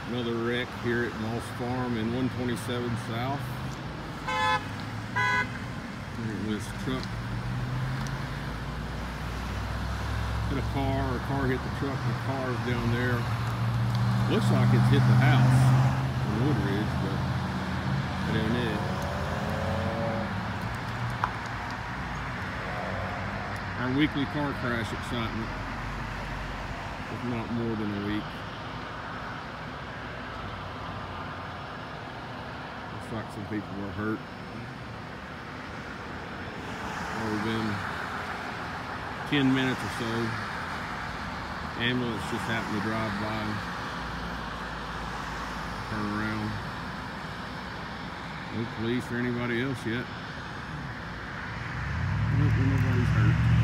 Another wreck here at Moss Farm in 127 South. This truck hit a car hit the truck, the car's down there. Looks like it's hit the house on Woodridge, but that ain't it. Our weekly car crash excitement, if not more than a week. Looks like some people were hurt. Within 10 minutes or so, ambulance just happened to drive by, turn around. No police or anybody else yet. Nobody's hurt.